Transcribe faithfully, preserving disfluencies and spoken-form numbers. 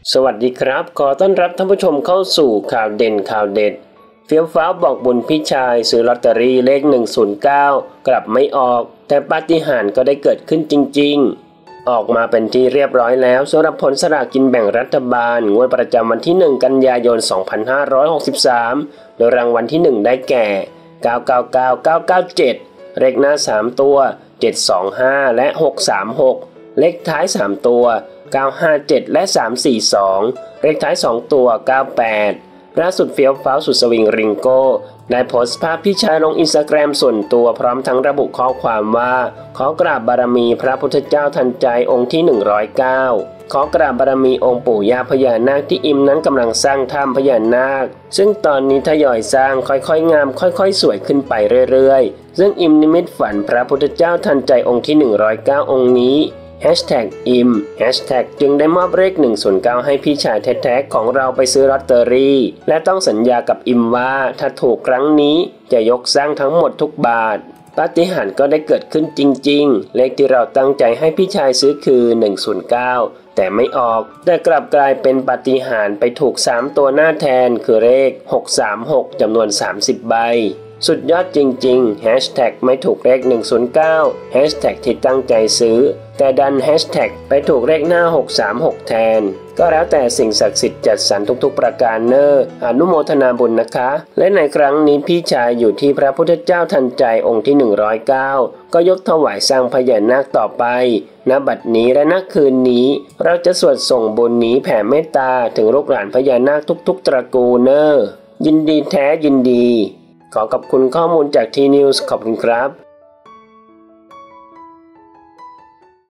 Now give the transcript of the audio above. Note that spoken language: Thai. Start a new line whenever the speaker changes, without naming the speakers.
สวัสดีครับขอต้อนรับท่านผู้ชมเข้าสู่ข่าวเด่นข่าวเด็ดเฟี้ยวฟ้าวบอกบุญพี่ชายซื้อลอตเตอรี่เลขหนึ่งศูนย์เก้ากลับไม่ออกแต่ปาฏิหาริย์ก็ได้เกิดขึ้นจริงๆออกมาเป็นที่เรียบร้อยแล้วสำหรับผลสลากกินแบ่งรัฐบาลงวดประจำวันที่หนึ่งกันยายนสองพันห้าร้อยหกสิบสามโดยรางวัลที่หนึ่งได้แก่เก้า เก้า เก้า เก้า เก้า เจ็ดเลขหน้าสามตัวเจ็ด สอง ห้าและหก สาม หกเลขท้ายสามตัวเก้า ห้า เจ็ดและสาม สี่ สองเลขท้ายสองตัวเก้า แปดล่าสุดเฟี้ยวฟ้าวสุดสวิงริงโก้ได้โพสต์ภาพพี่ชายลงอินสตาแกรมส่วนตัวพร้อมทั้งระบุข้อความว่าขอกราบบารมีพระพุทธเจ้าทันใจองค์ที่หนึ่งร้อยเก้าขอกราบบารมีองค์ปู่ย่าพญานาคที่อิมนั้นกำลังสร้างถ้ำพญานาคซึ่งตอนนี้ทยอยสร้างค่อยๆงามค่อยๆสวยขึ้นไปเรื่อยๆซึ่งอิมนิมิตฝันพระพุทธเจ้าทันใจองค์ที่หนึ่งร้อยเก้าองค์นี้แฮชแท็ก อิม แฮชแท็ก จึงได้มอบเลขหนึ่งศูนย์เก้าให้พี่ชายแท้ๆของเราไปซื้อลอตเตอรี่และต้องสัญญากับอิมว่าถ้าถูกครั้งนี้จะยกสร้างทั้งหมดทุกบาทปาฏิหาริย์ก็ได้เกิดขึ้นจริงๆเลขที่เราตั้งใจให้พี่ชายซื้อคือหนึ่งศูนย์เก้าแต่ไม่ออกแต่กลับกลายเป็นปาฏิหาริย์ไปถูกสามตัวหน้าแทนคือเลขหก สาม หกจำนวนสามสิบใบสุดยอดจริงๆแฮชแท็กไม่ถูกเลขหนึ่งศูนย์เก้าแฮชแท็กที่ตั้งใจซื้อแต่ดันแฮชแท็กไปถูกเลขหน้าหก สาม หกแทนก็แล้วแต่สิ่งศักดิ์สิทธิ์จัดสรรทุกๆประการเนออนุโมทนาบุญนะคะและในครั้งนี้พี่ชายอยู่ที่พระพุทธเจ้าทันใจองค์ที่หนึ่งร้อยเก้าก็ยกถวายสร้างพญานาคต่อไปณบัดนี้และณคืนนี้เราจะสวดส่งบุญนี้แผ่เมตตาถึงลูกหลานพญานาคทุกๆตระกูลเนอยินดีแท้ยินดีขอขอบคุณข้อมูลจากทีนิวส์ขอบคุณครับ